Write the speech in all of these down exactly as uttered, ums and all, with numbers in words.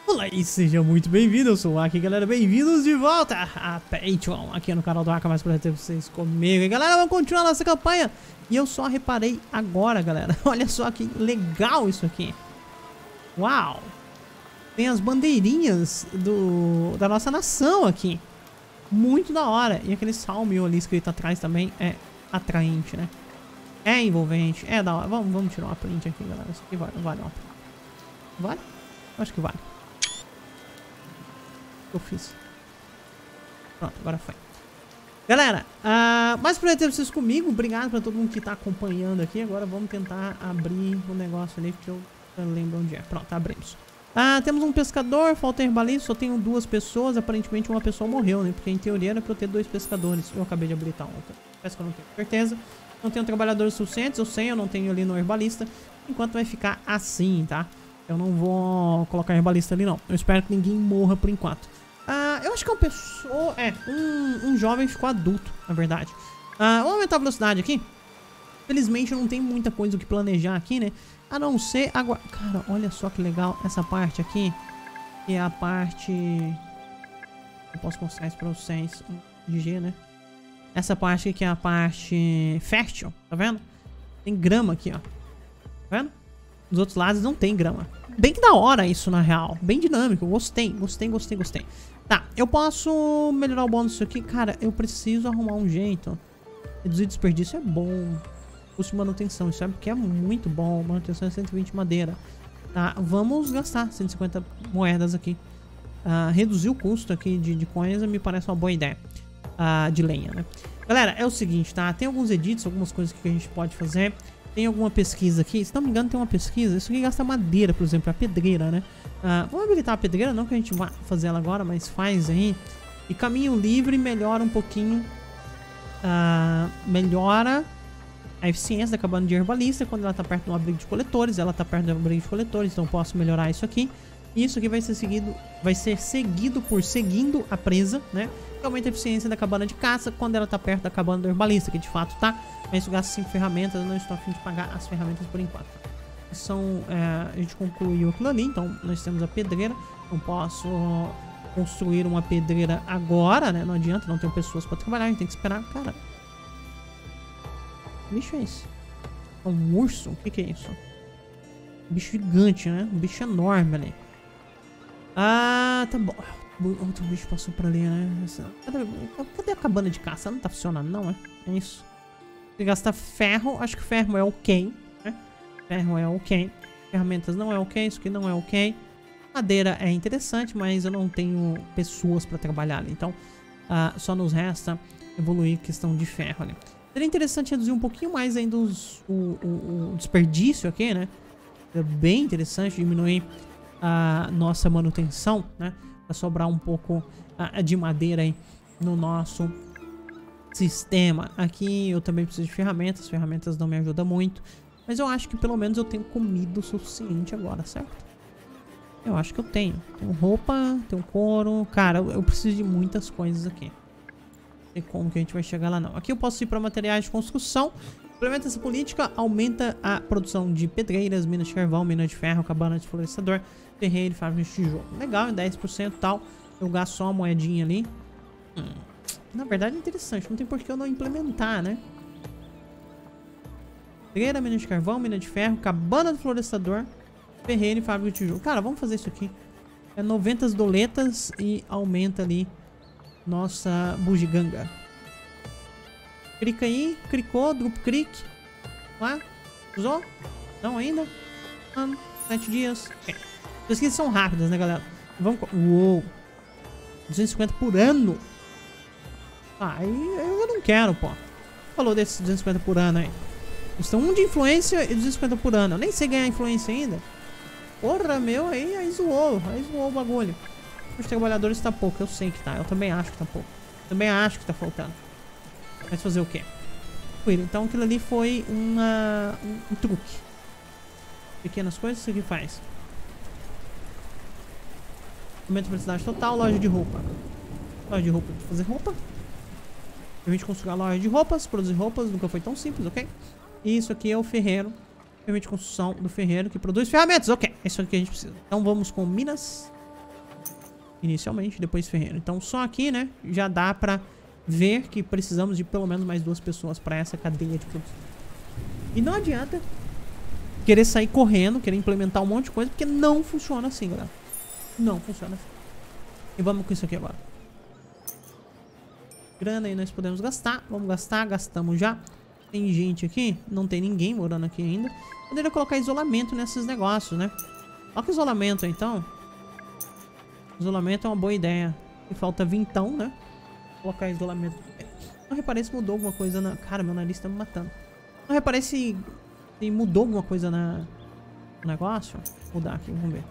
Olá e seja muito bem-vindo, eu sou o Aki, galera, bem-vindos de volta a Patreon, aqui no canal do Aki, mais pra ter vocês comigo. E galera, vamos continuar nossa campanha. E eu só reparei agora, galera, olha só que legal isso aqui. Uau! Tem as bandeirinhas do, da nossa nação aqui. Muito da hora. E aquele salmio ali escrito atrás também é atraente, né? É envolvente, é da hora. Vamos, vamos tirar uma print aqui, galera. Isso aqui vale, vale uma print. Vale? Acho que vale. Eu fiz. Pronto, agora foi. Galera, uh, mais por ter vocês comigo. Obrigado pra todo mundo que tá acompanhando aqui. Agora vamos tentar abrir o negócio ali que eu não lembro onde é. Pronto, abrimos. Ah, temos um pescador, falta herbalista, só tenho duas pessoas. Aparentemente uma pessoa morreu, né? Porque em teoria era pra eu ter dois pescadores. Eu acabei de habilitar um. Parece que eu não tenho certeza. Não tenho trabalhadores suficientes, eu sei, eu não tenho ali no herbalista. Enquanto vai ficar assim, tá? Eu não vou colocar herbalista ali, não. Eu espero que ninguém morra por enquanto. Ah, eu acho que é uma pessoa... É, um, um jovem ficou adulto, na verdade. Ah, vamos aumentar a velocidade aqui. Felizmente não tem muita coisa o que planejar aqui, né? A não ser agora... Cara, olha só que legal essa parte aqui. Que é a parte... Eu posso mostrar isso pra vocês. G G, né? Essa parte aqui que é a parte fértil, tá vendo? Tem grama aqui, ó. Tá vendo? Dos outros lados não tem grama. Bem que da hora isso, na real. Bem dinâmico. Gostei, gostei, gostei, gostei. Tá, eu posso melhorar o bônus disso aqui. Cara, eu preciso arrumar um jeito. Reduzir desperdício é bom. Custo de manutenção, isso é porque é muito bom. Manutenção é cento e vinte madeira. Tá, vamos gastar cento e cinquenta moedas aqui. Uh, reduzir o custo aqui de, de coisa me parece uma boa ideia. Uh, de lenha, né? Galera, é o seguinte, tá? Tem alguns edits, algumas coisas que a gente pode fazer. Tem alguma pesquisa aqui. Se não me engano, tem uma pesquisa. Isso aqui gasta madeira, por exemplo, a pedreira, né? Uh, vamos habilitar a pedreira, não que a gente vá fazer ela agora, mas faz aí. E caminho livre melhora um pouquinho. Uh, melhora a eficiência da cabana de herbalista quando ela tá perto do abrigo de coletores. Ela tá perto do abrigo de coletores, então posso melhorar isso aqui. E isso aqui vai ser seguido, vai ser seguido por seguindo a presa, né? Que aumenta a eficiência da cabana de caça quando ela tá perto da cabana do herbalista, que de fato tá. Mas isso gasta cinco ferramentas, eu não estou a fim de pagar as ferramentas por enquanto. São, é, a gente concluiu aquilo ali, então nós temos a pedreira. Não posso construir uma pedreira agora, né? Não adianta, não tenho pessoas para trabalhar, a gente tem que esperar. Cara, que bicho é esse? É um urso? O que, que é isso? Um bicho gigante, né? Um bicho enorme ali. Ah, tá bom. Outro bicho passou por ali, né? Cadê, cadê a cabana de caça? Não tá funcionando, não, é? É isso. Se gastar ferro, acho que ferro é ok, né? Ferro é ok. Ferramentas não é ok, isso aqui não é ok. Madeira é interessante, mas eu não tenho pessoas pra trabalhar ali. Então, uh, só nos resta evoluir questão de ferro ali. Seria interessante reduzir um pouquinho mais ainda os, o, o, o desperdício aqui, né? É bem interessante diminuir a nossa manutenção, né? Pra sobrar um pouco uh, de madeira aí no nosso sistema. Aqui eu também preciso de ferramentas. As ferramentas não me ajudam muito. Mas eu acho que pelo menos eu tenho comida o suficiente agora, certo? Eu acho que eu tenho. Tenho roupa, tenho couro. Cara, eu, eu preciso de muitas coisas aqui. Não sei como que a gente vai chegar lá não. Aqui eu posso ir para materiais de construção. Implementa essa política, aumenta a produção de pedreiras, minas de carvão, minas de ferro, cabana de florescedor, terreiro, fábrica de tijolo. Legal, em dez por cento e tal. Eu gasto só uma moedinha ali. Hum. Na verdade é interessante, não tem por que eu não implementar, né? Pedreira, mina de carvão, mina de ferro, cabana do florescedor, ferreiro e fábrica de tijolo. Cara, vamos fazer isso aqui. É noventa doletas e aumenta ali nossa bugiganga. Clica aí, clicou, drop click. Lá, usou? Não ainda? Ano, sete dias. Ok. As pesquisas são rápidas, né, galera? Vamos... Uou! duzentos e cinquenta por ano! Ah, aí eu não quero, pô. Falou desses duzentos e cinquenta por ano aí. Estão um de influência e duzentos e cinquenta por ano. Eu nem sei ganhar influência ainda. Porra, meu, aí, aí zoou. Aí zoou o bagulho. Os trabalhadores tá pouco, eu sei que tá. Eu também acho que tá pouco. Também acho que tá faltando. Mas fazer o quê? Então aquilo ali foi uma, um, um truque. Pequenas coisas, isso aqui faz. Aumento de velocidade total, loja de roupa. Loja de roupa, fazer roupa. Permite construir a loja de roupas, produzir roupas, nunca foi tão simples, ok? E isso aqui é o ferreiro. Permite construção do ferreiro que produz ferramentas, ok? É isso aqui que a gente precisa. Então vamos com minas. inicialmente, depois ferreiro. Então só aqui, né, já dá pra ver que precisamos de pelo menos mais duas pessoas pra essa cadeia de produção. E não adianta querer sair correndo, querer implementar um monte de coisa, porque não funciona assim, galera. Não funciona assim. E vamos com isso aqui agora. Grana aí nós podemos gastar. Vamos gastar, gastamos já. Tem gente aqui, não tem ninguém morando aqui ainda. Poderia colocar isolamento nesses negócios, né? Coloca isolamento então. Isolamento é uma boa ideia. E falta vintão, né? Colocar isolamento. Não reparei se mudou alguma coisa na... Cara, meu nariz tá me matando. Não reparei se, se mudou alguma coisa na... no negócio. Vou mudar aqui, vamos ver.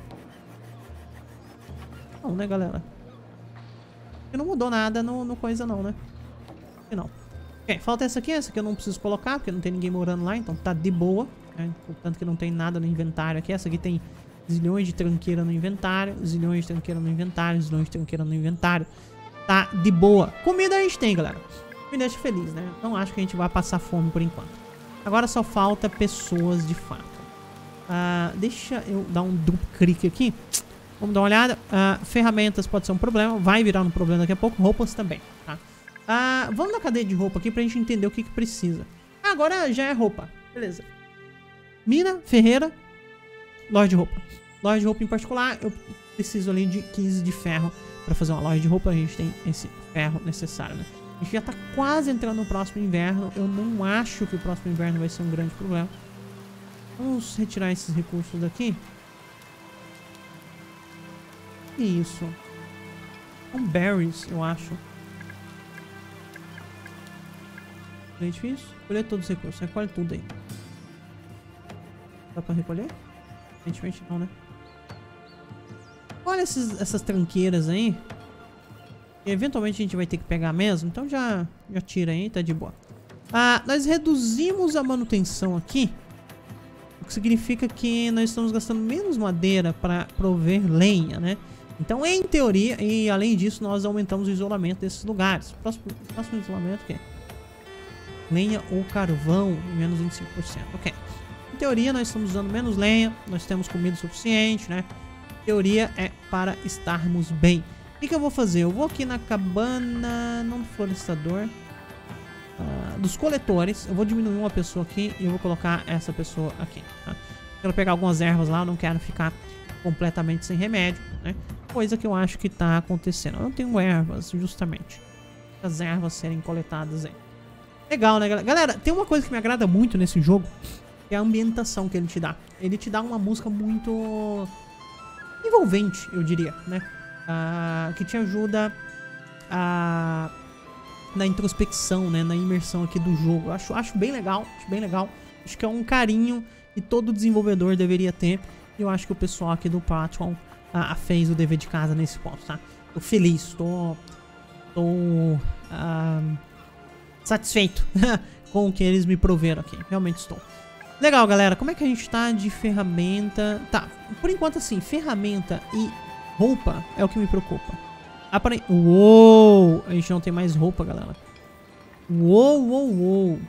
Não, né, galera? Não mudou nada no, no coisa não, né? Não. Ok, falta essa aqui. Essa aqui eu não preciso colocar, porque não tem ninguém morando lá. Então tá de boa, né? Portanto que não tem nada no inventário aqui. Essa aqui tem zilhões de tranqueira no inventário. Zilhões de tranqueira no inventário. Zilhões de tranqueira no inventário. Tá de boa. Comida a gente tem, galera. Me deixa feliz, né? Não acho que a gente vai passar fome por enquanto. Agora só falta pessoas de fato. Ah, deixa eu dar um duplo clique aqui. Vamos dar uma olhada. Uh, ferramentas pode ser um problema. Vai virar um problema daqui a pouco. Roupas também, tá? Uh, vamos na cadeia de roupa aqui pra gente entender o que que precisa. Ah, agora já é roupa. Beleza. Mina, ferreira. Loja de roupa. Loja de roupa em particular. Eu preciso ali de quinze de ferro pra fazer uma loja de roupa. A gente tem esse ferro necessário, né? A gente já tá quase entrando no próximo inverno. Eu não acho que o próximo inverno vai ser um grande problema. Vamos retirar esses recursos daqui. Que isso? São berries, eu acho. É difícil? Colher todos os recursos. Recolhe tudo aí. Dá pra recolher? Evidentemente não, né? Olha esses, essas tranqueiras aí. E eventualmente a gente vai ter que pegar mesmo. Então já, já tira aí, tá de boa. Ah, nós reduzimos a manutenção aqui. O que significa que nós estamos gastando menos madeira para prover lenha, né? Então, em teoria, e além disso, nós aumentamos o isolamento desses lugares. Próximo, próximo isolamento, o quê? Lenha ou carvão, menos vinte e cinco por cento. Ok. Em teoria, nós estamos usando menos lenha, nós temos comida suficiente, né? Em teoria, é para estarmos bem. O que, que eu vou fazer? Eu vou aqui na cabana, não do florestador, uh, dos coletores. Eu vou diminuir uma pessoa aqui e eu vou colocar essa pessoa aqui, tá? Quero pegar algumas ervas lá, eu não quero ficar completamente sem remédio, né? Coisa que eu acho que tá acontecendo. Eu não tenho ervas, justamente. As ervas serem coletadas aí. Legal, né, galera? Galera, tem uma coisa que me agrada muito nesse jogo, que é a ambientação que ele te dá. Ele te dá uma música muito envolvente, eu diria, né? Ah, que te ajuda a... na introspecção, né? Na imersão aqui do jogo. Eu acho, acho bem legal, acho bem legal. Acho que é um carinho que todo desenvolvedor deveria ter. E eu acho que o pessoal aqui do Platform ah, fez o dever de casa nesse ponto, tá? Tô feliz, tô... Tô... Ah, satisfeito com o que eles me proveram aqui. Realmente estou. Legal, galera. Como é que a gente tá de ferramenta? Tá, por enquanto assim, ferramenta e roupa é o que me preocupa. Apare... Uou! A gente não tem mais roupa, galera. Uou, uou, uou.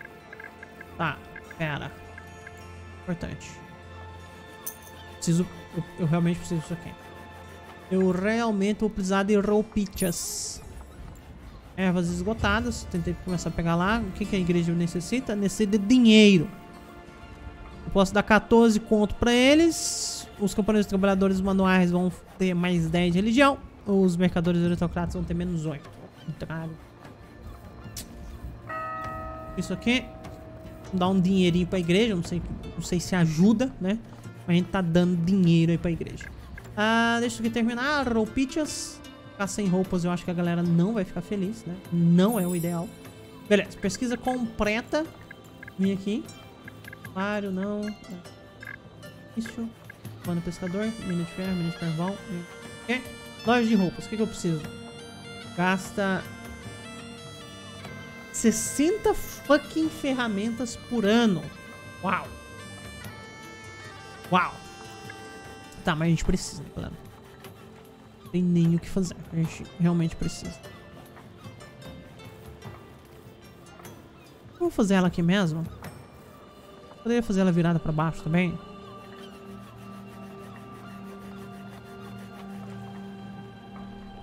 Tá, pera. Importante. Preciso... Eu, eu realmente preciso disso aqui. Eu realmente vou precisar de roupichas. Ervas esgotadas. Tentei começar a pegar lá. O que, que a igreja necessita? Necessita de dinheiro. Eu posso dar quatorze conto pra eles. Os camponeses trabalhadores manuais vão ter mais dez de religião. Os mercadores aristocratas vão ter menos oito. Ao contrário. Isso aqui. Vou dar um dinheirinho pra igreja. Não sei, não sei se ajuda, né? Mas a gente tá dando dinheiro aí pra igreja. Ah, deixa isso aqui terminar. Roupichas. Ficar sem roupas eu acho que a galera não vai ficar feliz, né? Não é o ideal. Beleza, pesquisa completa. Vim aqui. Claro, não. Isso. Mano pescador. Mina de ferro, mina de carvão. Ok. Loja de roupas. O que, que eu preciso? Gasta sessenta fucking ferramentas por ano. Uau. Uau. Tá, mas a gente precisa, galera. Não tem nem o que fazer. A gente realmente precisa. Vamos fazer ela aqui mesmo? Poderia fazer ela virada pra baixo também?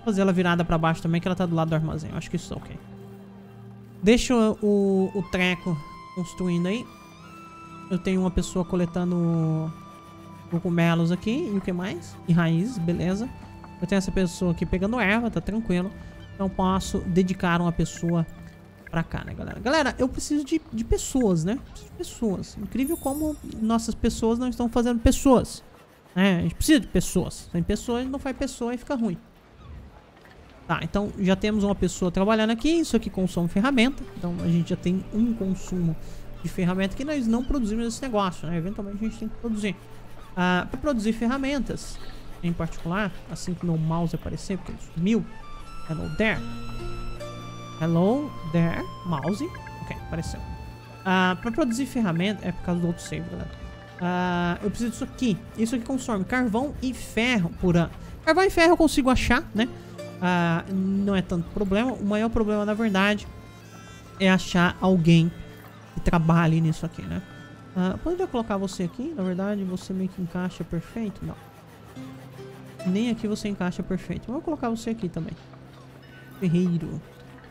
Vou fazer ela virada pra baixo também, que ela tá do lado do armazém. Eu acho que isso tá ok. Deixa o, o treco construindo aí. Eu tenho uma pessoa coletando cogumelos aqui. E o que mais? E raízes, beleza. Eu tenho essa pessoa aqui pegando erva, tá tranquilo. Então posso dedicar uma pessoa pra cá, né, galera? Galera, eu preciso de, de pessoas, né? Preciso de pessoas. Incrível como nossas pessoas não estão fazendo pessoas. É, a gente precisa de pessoas. Sem pessoas, a gente não faz pessoa e fica ruim. Tá, então já temos uma pessoa trabalhando aqui. Isso aqui consome ferramenta. Então a gente já tem um consumo de ferramenta que nós não produzimos esse negócio, né? Eventualmente a gente tem que produzir. Ah, para produzir ferramentas, em particular, assim que meu mouse aparecer, porque ele sumiu. Hello there. Hello there. Mouse. Ok, apareceu. Ah, para produzir ferramenta, é por causa do outro save, galera. Ah, eu preciso disso aqui. Isso aqui consome carvão e ferro por ano. Carvão e ferro eu consigo achar, né? Ah, não é tanto problema. O maior problema, na verdade, é achar alguém que trabalhe nisso aqui, né? Ah, poderia colocar você aqui? Na verdade, você meio que encaixa perfeito. Não. Nem aqui você encaixa perfeito. Vou colocar você aqui também. Ferreiro.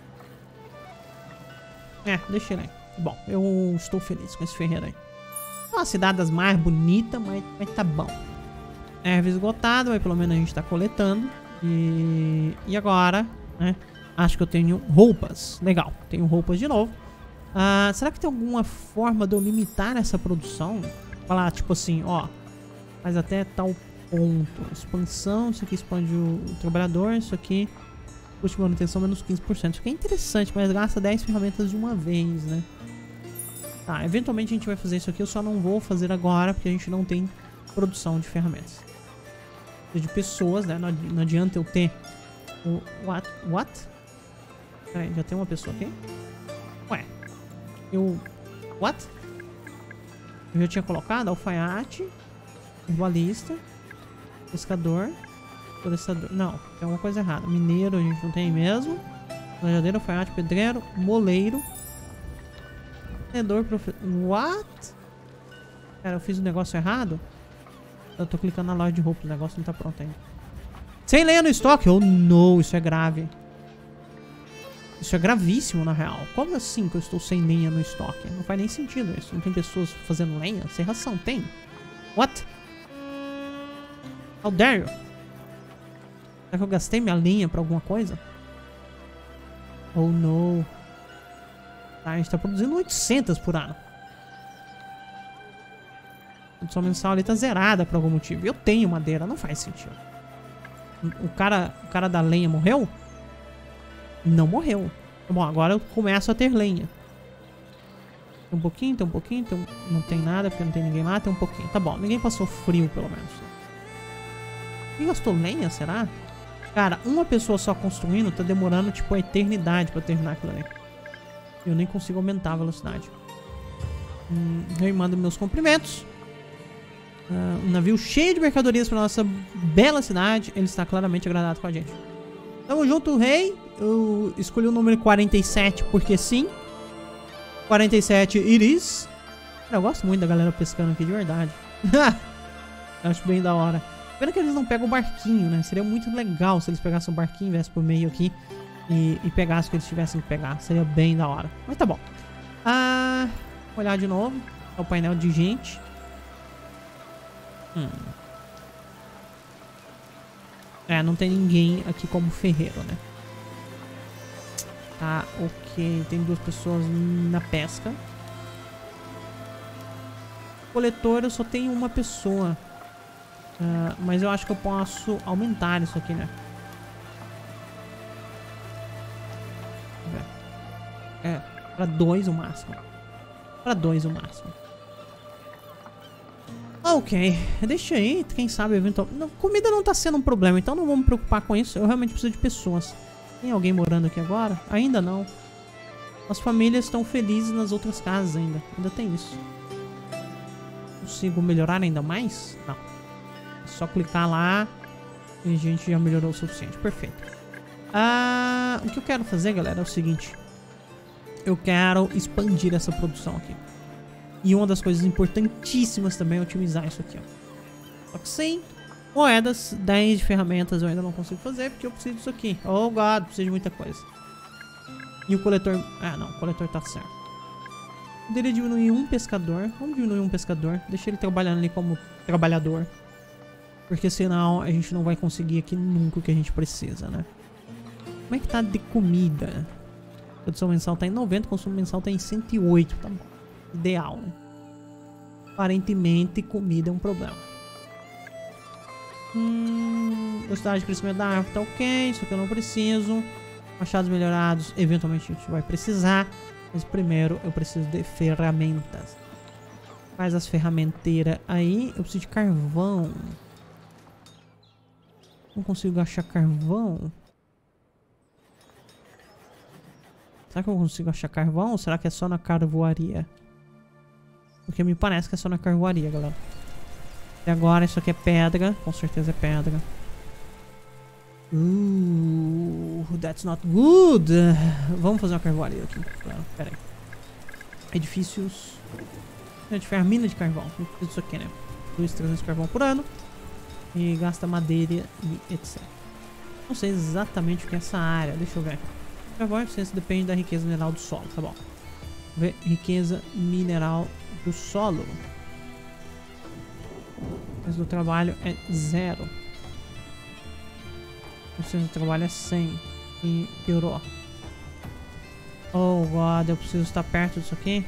É, deixa ele aí. Bom, eu estou feliz com esse ferreiro aí. É uma cidade das mais bonitas, mas, mas tá bom. Erva esgotada, mas pelo menos a gente tá coletando. E, e agora, né? Acho que eu tenho roupas. Legal, tenho roupas de novo. Ah, será que tem alguma forma de eu limitar essa produção? Falar tipo assim, ó, mas até tal ponto. Expansão, isso aqui expande o, o trabalhador, isso aqui custo de manutenção menos quinze por cento. Isso aqui é interessante, mas gasta dez ferramentas de uma vez, né? Tá, eventualmente a gente vai fazer isso aqui. Eu só não vou fazer agora, porque a gente não tem produção de ferramentas. De pessoas, né? Não, não adianta eu ter o... What? What? Peraí, já tem uma pessoa aqui? Ué. Eu... What? Eu já tinha colocado alfaiate, herbalista, pescador, florescedor. Não, tem alguma coisa errada. Mineiro a gente não tem mesmo. Lajadeiro, alfaiate, pedreiro, moleiro, vendedor, profe... What? Cara, eu fiz o negócio errado? Eu tô clicando na loja de roupa, o negócio não tá pronto ainda. Sem lenha no estoque? Oh, não, isso é grave. Isso é gravíssimo, na real. Como assim que eu estou sem lenha no estoque? Não faz nem sentido isso. Não tem pessoas fazendo lenha? Sem ração, tem? What? How dare you? Será que eu gastei minha lenha pra alguma coisa? Oh, não. Tá, a gente tá produzindo oitocentas por ano. A produção mensal ali tá zerada por algum motivo. Eu tenho madeira, não faz sentido. O cara, o cara da lenha morreu? Não morreu. Bom, agora eu começo a ter lenha. Tem um pouquinho, tem um pouquinho, tem um... não tem nada porque não tem ninguém lá, tem um pouquinho. Tá bom, ninguém passou frio pelo menos. Quem gastou lenha, será? Cara, uma pessoa só construindo tá demorando tipo a eternidade pra terminar aquilo ali. Eu nem consigo aumentar a velocidade. Hum, eu mando meus cumprimentos. Uh, um navio cheio de mercadorias para nossa bela cidade. Ele está claramente agradado com a gente. Tamo junto, rei. Eu escolhi o número quarenta e sete porque sim. quarenta e sete iris. Eu gosto muito da galera pescando aqui, de verdade. Eu acho bem da hora. Pena que eles não pegam o barquinho, né? Seria muito legal se eles pegassem o barquinho e viessem por meio aqui e, e pegassem o que eles tivessem que pegar. Seria bem da hora. Mas tá bom. Ah, vou olhar de novo. É o painel de gente. Hum. É, não tem ninguém aqui como ferreiro, né? Tá, ok. Tem duas pessoas na pesca. Coletor, eu só tenho uma pessoa. Uh, mas eu acho que eu posso aumentar isso aqui, né? É, pra dois o máximo. Pra dois o máximo. Ok, deixa aí, quem sabe eventualmente... Não, comida não tá sendo um problema, então não vamos me preocupar com isso. Eu realmente preciso de pessoas. Tem alguém morando aqui agora? Ainda não. As famílias estão felizes nas outras casas ainda. Ainda tem isso. Consigo melhorar ainda mais? Não. É só clicar lá e a gente já melhorou o suficiente. Perfeito. Ah, o que eu quero fazer, galera, é o seguinte. Eu quero expandir essa produção aqui. E uma das coisas importantíssimas também é otimizar isso aqui, ó. Só que sem Moedas, dez de ferramentas eu ainda não consigo fazer, porque eu preciso disso aqui. Oh, God, preciso de muita coisa. E o coletor... Ah, não, o coletor tá certo. Poderia diminuir um pescador. Vamos diminuir um pescador. Deixa ele trabalhando ali como trabalhador. Porque senão a gente não vai conseguir aqui nunca o que a gente precisa, né? Como é que tá de comida? Produção mensal tá em noventa, consumo mensal tá em cento e oito. Tá bom. Ideal, né? Aparentemente, comida é um problema. Hum, velocidade de crescimento da árvore tá ok. Isso aqui eu não preciso. Machados melhorados, eventualmente a gente vai precisar. Mas primeiro eu preciso de ferramentas. Faz as ferramenteiras aí. Eu preciso de carvão. Não consigo achar carvão. Será que eu consigo achar carvão? Ou será que é só na carvoaria? Porque me parece que é só na carvoaria, galera. E agora isso aqui é pedra. Com certeza é pedra. Uh, that's not good. Vamos fazer uma carvoaria aqui. Pera aí. Edifícios. A gente faz a mina de carvão. Isso aqui, né? dois, trezentos de carvão por ano. E gasta madeira e etcétera. Não sei exatamente o que é essa área. Deixa eu ver. Carvão e eficiência depende da riqueza mineral do solo. Tá bom. Vamos ver. Riqueza mineral do solo. Mas do trabalho é zero. A eficiência do trabalho é cem. E piorou. Oh, God. Eu preciso estar perto disso aqui.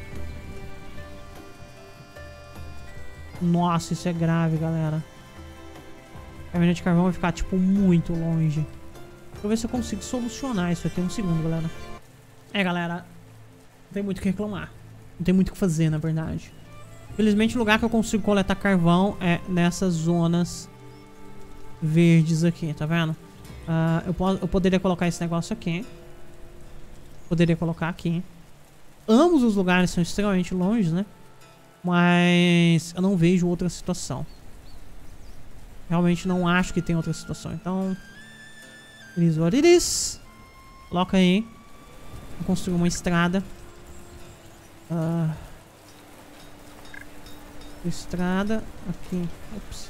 Nossa, isso é grave, galera. A mina de carvão vai ficar, tipo, muito longe. Deixa eu ver se eu consigo solucionar isso aqui. Um segundo, galera. É, galera. Não tem muito o que reclamar. Não tem muito o que fazer, na verdade. Infelizmente, o lugar que eu consigo coletar carvão é nessas zonas verdes aqui, tá vendo? Uh, eu, po eu poderia colocar esse negócio aqui. Poderia colocar aqui. Ambos os lugares são extremamente longe, né? Mas eu não vejo outra situação. Realmente não acho que tem outra situação. Então, it is what it is. Coloca aí. Vou construir uma estrada. Uh, estrada. Aqui. Ops.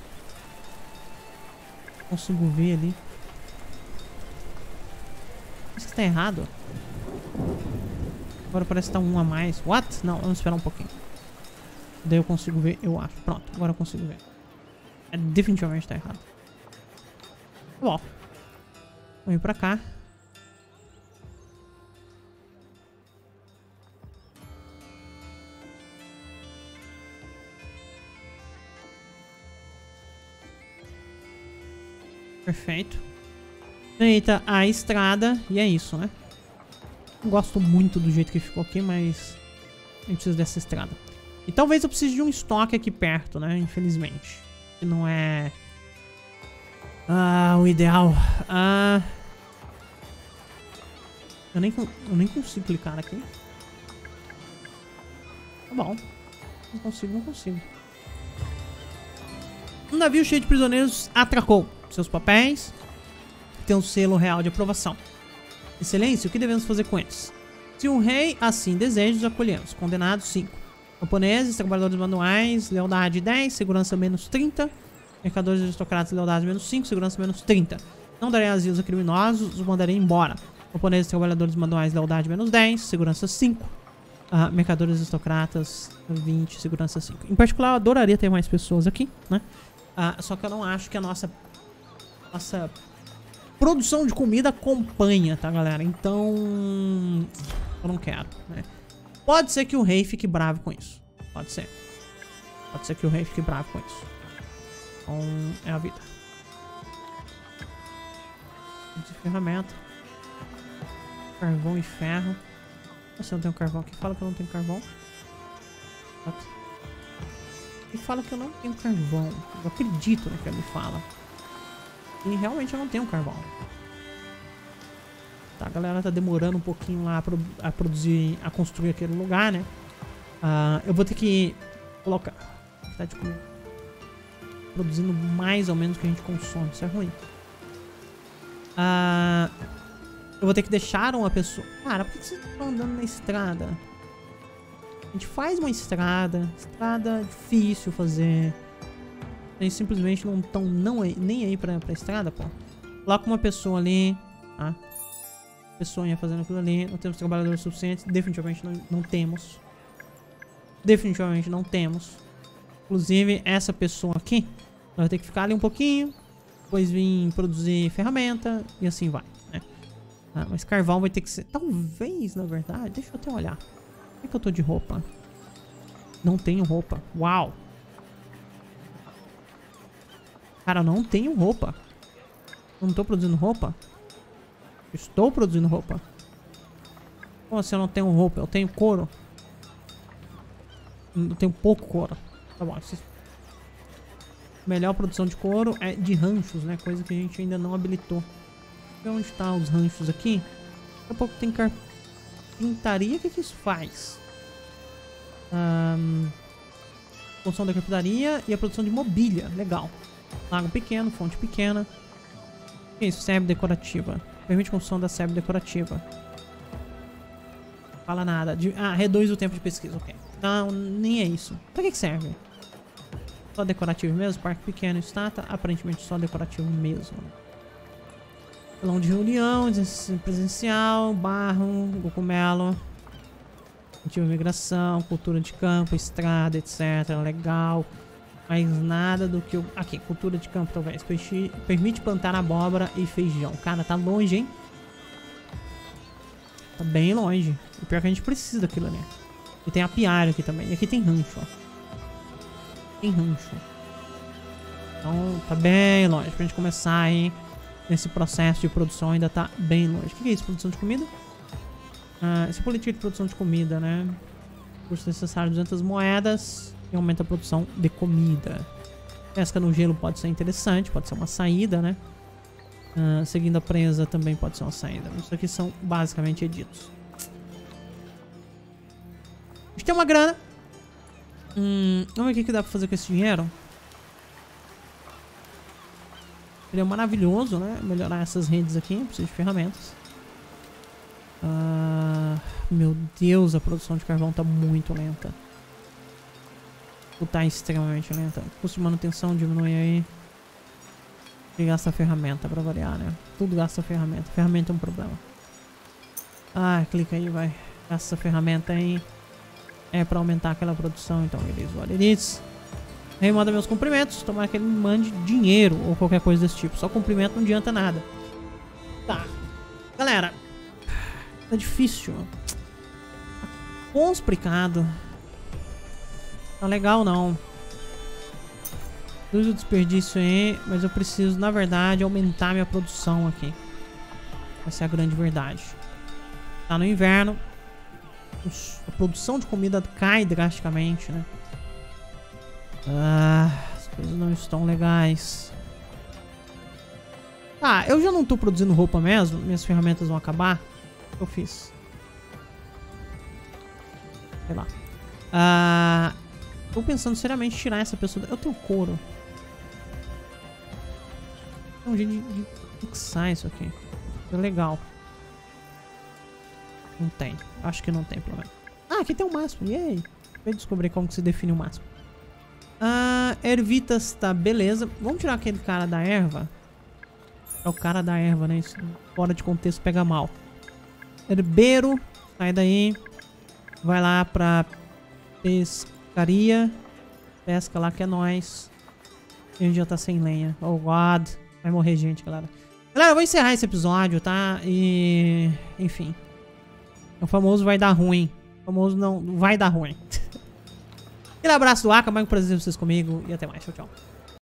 Consigo ver ali. Isso que tá errado. Agora parece que tá um a mais. What? Não, vamos esperar um pouquinho. Daí eu consigo ver, eu acho. Pronto, agora eu consigo ver. É, definitivamente tá errado. Bom. Vamos ir pra cá. Perfeito. Eita, a estrada. E é isso, né? Não gosto muito do jeito que ficou aqui, mas a gente precisa dessa estrada. E talvez eu precise de um estoque aqui perto, né? Infelizmente. Que não é... Ah, o ideal. Ah... Eu nem, eu nem consigo clicar aqui. Tá bom. Não consigo, não consigo. Um navio cheio de prisioneiros atracou. Seus papéis. Tem um selo real de aprovação. Excelência, o que devemos fazer com eles? Se um rei assim deseja, os acolhemos. Condenados, cinco. Camponeses, trabalhadores manuais, lealdade dez, segurança menos trinta. Mercadores aristocratas, lealdade menos cinco, segurança menos trinta. Não darei asilo a criminosos, os mandarei embora. Camponeses, trabalhadores manuais, lealdade menos dez, segurança cinco. Uh, mercadores aristocratas, vinte, segurança cinco. Em particular, eu adoraria ter mais pessoas aqui, né? Uh, só que eu não acho que a nossa, nossa produção de comida acompanha, tá, galera? Então, eu não quero, né? Pode ser que o rei fique bravo com isso. Pode ser. Pode ser que o rei fique bravo com isso. Então, é a vida. De ferramenta. Carvão e ferro. Nossa, eu não tenho carvão aqui. Fala que eu não tenho carvão. E fala que eu não tenho carvão. Eu acredito no que ele fala. E realmente eu não tenho carvão. Tá, a galera tá demorando um pouquinho lá a, produ a produzir, a construir aquele lugar, né? Uh, eu vou ter que colocar... Tá, tipo, produzindo mais ou menos o que a gente consome. Isso é ruim. Uh, eu vou ter que deixar uma pessoa... Cara, por que vocês estão andando na estrada? A gente faz uma estrada. Estrada difícil fazer. Eles simplesmente não estão não aí, nem aí pra, pra estrada, pô. Coloca uma pessoa ali, tá? Pessoa fazendo aquilo ali. Não temos trabalhadores suficientes. Definitivamente não, não temos. Definitivamente não temos. Inclusive, essa pessoa aqui vai ter que ficar ali um pouquinho. Depois vir produzir ferramenta. E assim vai, né? Ah, mas carvão vai ter que ser... Talvez, na verdade... Deixa eu até olhar. Por que, que eu tô de roupa? Não tenho roupa. Uau! Cara, eu não tenho roupa. Eu não tô produzindo roupa? Estou produzindo roupa. Como assim eu não tenho roupa? Eu tenho couro. Eu tenho pouco couro. Tá bom. Melhor produção de couro é de ranchos, né? Coisa que a gente ainda não habilitou. E onde tá os ranchos aqui? Daqui a pouco tem carpintaria. O que que isso faz? Um, produção da carpintaria e a produção de mobília. Legal. Lago pequeno, fonte pequena. O que é isso? Sebe decorativa. Permite construção da sebe decorativa. Fala nada. De, ah, reduz o tempo de pesquisa. Ok. Não, nem é isso. Pra que que serve? Só decorativo mesmo? Parque pequeno, estátua. Aparentemente só decorativo mesmo. Salão de reunião, presencial, barro, cogumelo. Ativa migração, cultura de campo, estrada, etcétera. Legal. Mas nada do que eu... Aqui, cultura de campo talvez. Peixe... Permite plantar abóbora e feijão. Cara, tá longe, hein? Tá bem longe. O pior é que a gente precisa daquilo ali. E tem apiário aqui também. E aqui tem rancho, ó. Tem rancho. Então, tá bem longe. Pra gente começar aí nesse processo de produção ainda tá bem longe. O que é isso? Produção de comida? Ah, essa é política de produção de comida, né? Custo necessário duzentas moedas. E aumenta a produção de comida. Pesca no gelo pode ser interessante. Pode ser uma saída, né? Uh, seguindo a presa também pode ser uma saída. Isso aqui são basicamente editos. A gente tem uma grana. Hum, vamos ver o que dá pra fazer com esse dinheiro. Seria maravilhoso, né? Melhorar essas redes aqui. Preciso de ferramentas. Uh, meu Deus, a produção de carvão tá muito lenta. Tá extremamente lenta. Custo de manutenção diminui aí. E gasta ferramenta pra variar, né? Tudo gasta ferramenta. Ferramenta é um problema. Ah, clica aí, vai. Gasta ferramenta aí. É pra aumentar aquela produção. Então, beleza. Olha isso. Aí manda meus cumprimentos. Tomara que ele me mande dinheiro ou qualquer coisa desse tipo. Só cumprimento não adianta nada. Tá. Galera. Tá difícil. Tá complicado. Tá legal não. Reduz o desperdício aí, mas eu preciso, na verdade, aumentar minha produção aqui. Essa é a grande verdade. Tá no inverno. A produção de comida cai drasticamente, né? Ah, as coisas não estão legais. Tá, eu já não tô produzindo roupa mesmo. Minhas ferramentas vão acabar. O que eu fiz? Sei lá. Ah... Tô pensando seriamente em tirar essa pessoa. Eu tenho couro. Tem um jeito de, de fixar isso aqui. É legal. Não tem. Acho que não tem problema. Ah, aqui tem o máximo. E aí? Vou descobrir como que se define o máximo. Ah, ervitas tá beleza. Vamos tirar aquele cara da erva. É o cara da erva, né? Isso fora de contexto pega mal. Herbeiro. Sai daí. Vai lá pra pescaria. Pesca lá que é nóis. A gente já tá sem lenha. Oh God. Vai morrer gente, galera. Galera, eu vou encerrar esse episódio, tá? E... Enfim. O famoso vai dar ruim. O famoso não vai dar ruim. Aquele abraço do Aka. Mais um prazer ter vocês comigo. E até mais. Tchau, tchau.